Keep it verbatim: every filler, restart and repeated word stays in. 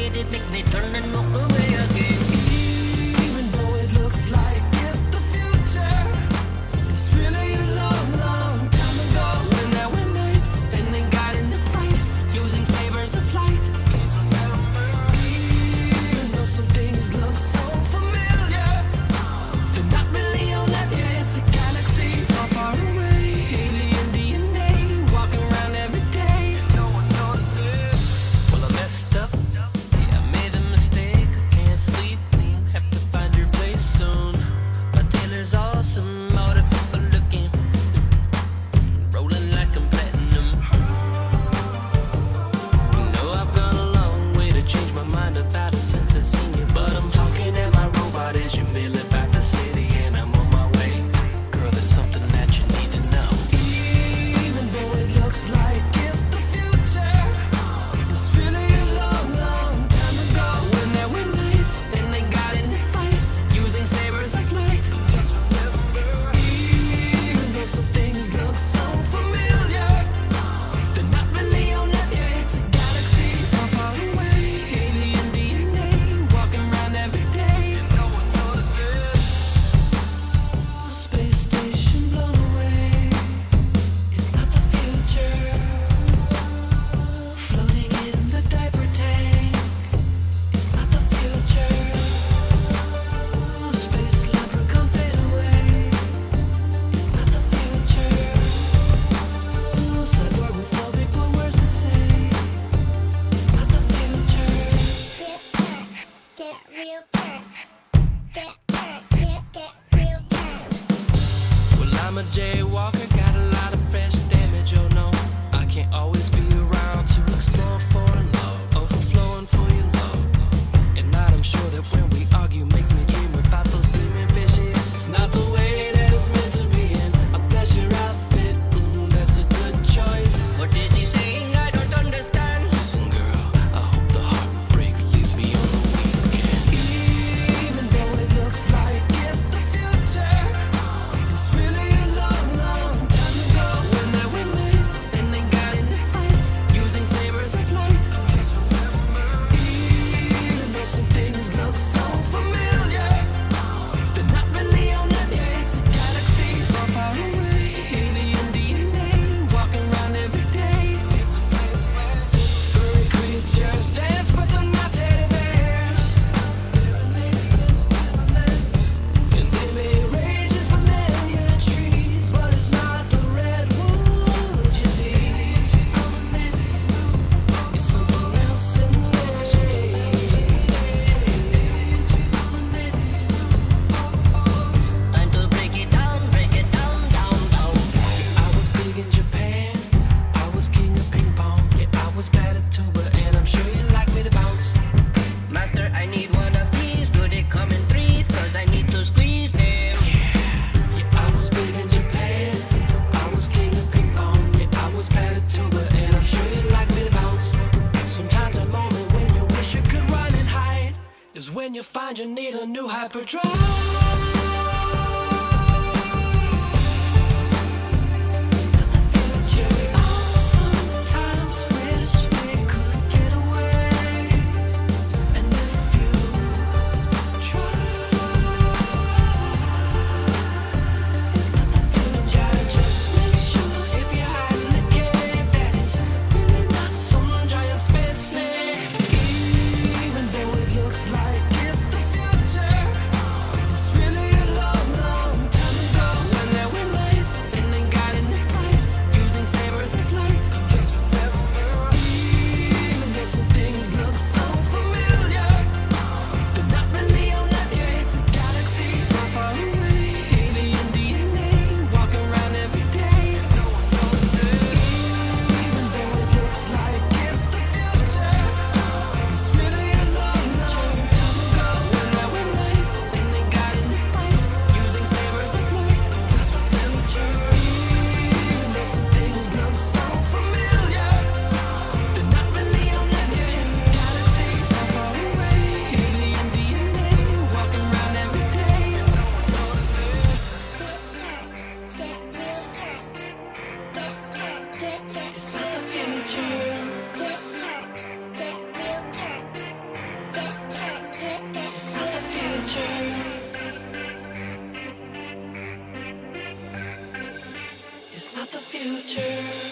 made it make me turn and walk away again. Even though it looks like it's the future, it's really a long, long time ago when there were nights and they got into fights using sabers of light. Even though some things look so familiar, they're not really on Earth, yeah, it's a galaxy far, far away. Alien D N A walking around every day. No one notices. Well, I messed up. Yeah, I made a mistake. I can't sleep. Have to find your place soon. My tailor's awesome. All the people looking, rolling like I'm platinum. You know I've gone a long way to change my mind about it since I seen you. But I'm talking at my robot as you mail it back the city, and I'm on my way. Girl, there's something that you need to know. Even though it looks like it's the future, it's really a long, long time ago when there were nights and they got into fights using sabers like light. Even though some things look so familiar, they're not really on Earth, yeah, it's a galaxy far, far away. Alien D N A walking around every day. No one notices. Space station blown away. It's not the future. Floating in the diaper tank. It's not the future. Space leprechaun fade away. It's not the future. Cyborg with no big boy words to say. It's not the future. Get turned, get real turned. Get turned, get, get real turned. Well, I'm a jaywalker, got a lot of fresh damage, oh no. I can't always be around to explore for love, overflowing for your love. And not I'm sure that when we argue makes me dream about those gleaming fishes. It's not the way that it's meant to be in. I bless your outfit, mm, that's a good choice. What is he saying? I don't understand. Listen, girl, I hope the heartbreak leaves me on the weekend. Even though it looks like it's the future, it's really a long, long time ago when there were nights and they got into fights using sabers like light. Even though some things look so familiar, they're not really on Earth, yeah, it's a galaxy far, far away. Alien D N A walking around every day. Furry creatures dance, but they're not teddy bears. And they may rage in familiar trees, but it's not the redwood you see. It's something else in there. Time to break it down, break it down, down, down. I was big in Japan, I was king of ping pong. Yeah, I was bad at tuba, and I'm sure you like me to bounce. Master, I need one of these. Do they come in threes? Cause I need to squeeze them. Yeah, I was big in Japan, I was king of ping pong. Yeah, I was bad at tuba, and I'm sure you like me to bounce. Sometimes a moment when you wish you could run and hide is when you find you need a new hyperdrive. Even though it looks like it's the future, it's future.